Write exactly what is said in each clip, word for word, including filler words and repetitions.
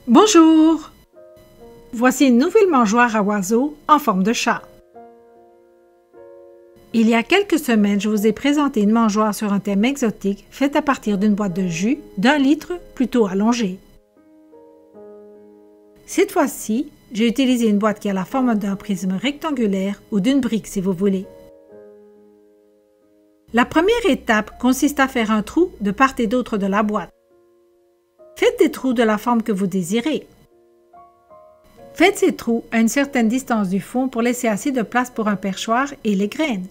Bonjour! Voici une nouvelle mangeoire à oiseaux en forme de chat. Il y a quelques semaines, je vous ai présenté une mangeoire sur un thème exotique faite à partir d'une boîte de jus d'un litre plutôt allongée. Cette fois-ci, j'ai utilisé une boîte qui a la forme d'un prisme rectangulaire ou d'une brique si vous voulez. La première étape consiste à faire un trou de part et d'autre de la boîte. Faites des trous de la forme que vous désirez. Faites ces trous à une certaine distance du fond pour laisser assez de place pour un perchoir et les graines.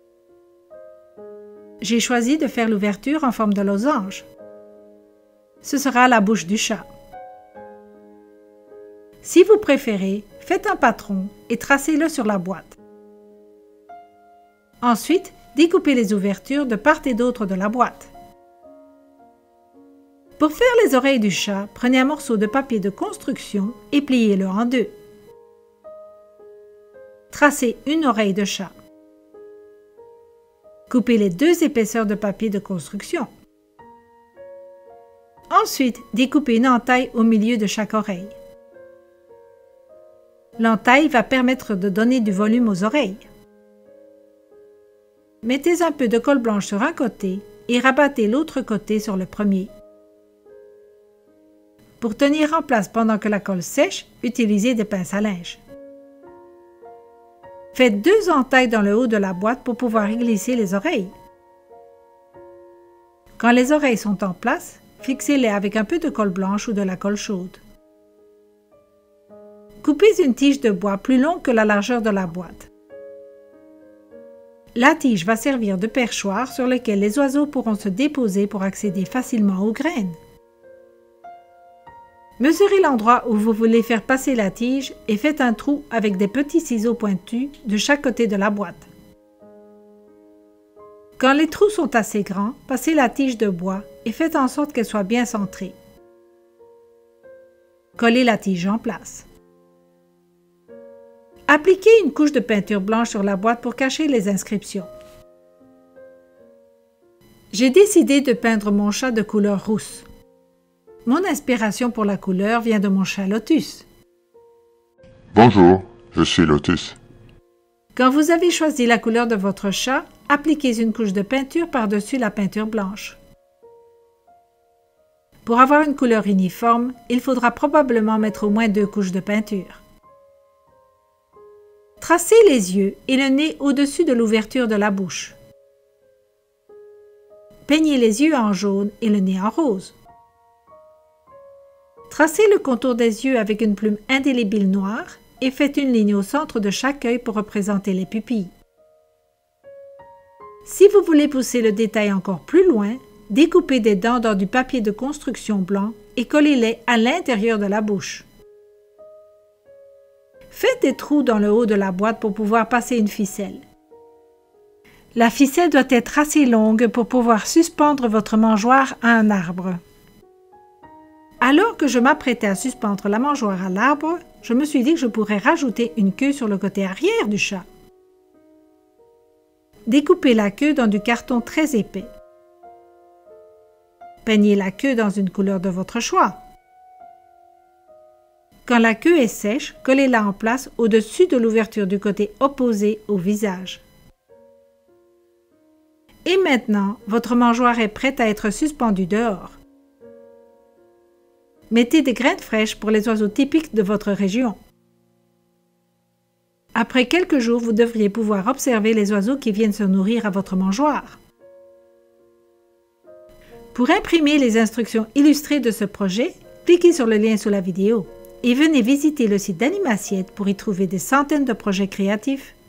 J'ai choisi de faire l'ouverture en forme de losange. Ce sera la bouche du chat. Si vous préférez, faites un patron et tracez-le sur la boîte. Ensuite, découpez les ouvertures de part et d'autre de la boîte. Pour faire les oreilles du chat, prenez un morceau de papier de construction et pliez-le en deux. Tracez une oreille de chat. Coupez les deux épaisseurs de papier de construction. Ensuite, découpez une entaille au milieu de chaque oreille. L'entaille va permettre de donner du volume aux oreilles. Mettez un peu de colle blanche sur un côté et rabattez l'autre côté sur le premier. Pour tenir en place pendant que la colle sèche, utilisez des pinces à linge. Faites deux entailles dans le haut de la boîte pour pouvoir y glisser les oreilles. Quand les oreilles sont en place, fixez-les avec un peu de colle blanche ou de la colle chaude. Coupez une tige de bois plus longue que la largeur de la boîte. La tige va servir de perchoir sur lequel les oiseaux pourront se déposer pour accéder facilement aux graines. Mesurez l'endroit où vous voulez faire passer la tige et faites un trou avec des petits ciseaux pointus de chaque côté de la boîte. Quand les trous sont assez grands, passez la tige de bois et faites en sorte qu'elle soit bien centrée. Collez la tige en place. Appliquez une couche de peinture blanche sur la boîte pour cacher les inscriptions. J'ai décidé de peindre mon chat de couleur rousse. Mon inspiration pour la couleur vient de mon chat Lotus. Bonjour, je suis Lotus. Quand vous avez choisi la couleur de votre chat, appliquez une couche de peinture par-dessus la peinture blanche. Pour avoir une couleur uniforme, il faudra probablement mettre au moins deux couches de peinture. Tracez les yeux et le nez au-dessus de l'ouverture de la bouche. Peignez les yeux en jaune et le nez en rose. Tracez le contour des yeux avec une plume indélébile noire et faites une ligne au centre de chaque œil pour représenter les pupilles. Si vous voulez pousser le détail encore plus loin, découpez des dents dans du papier de construction blanc et collez-les à l'intérieur de la bouche. Faites des trous dans le haut de la boîte pour pouvoir passer une ficelle. La ficelle doit être assez longue pour pouvoir suspendre votre mangeoire à un arbre. Alors que je m'apprêtais à suspendre la mangeoire à l'arbre, je me suis dit que je pourrais rajouter une queue sur le côté arrière du chat. Découpez la queue dans du carton très épais. Peignez la queue dans une couleur de votre choix. Quand la queue est sèche, collez-la en place au-dessus de l'ouverture du côté opposé au visage. Et maintenant, votre mangeoire est prête à être suspendue dehors. Mettez des graines fraîches pour les oiseaux typiques de votre région. Après quelques jours, vous devriez pouvoir observer les oiseaux qui viennent se nourrir à votre mangeoire. Pour imprimer les instructions illustrées de ce projet, cliquez sur le lien sous la vidéo et venez visiter le site d'Animassiette pour y trouver des centaines de projets créatifs.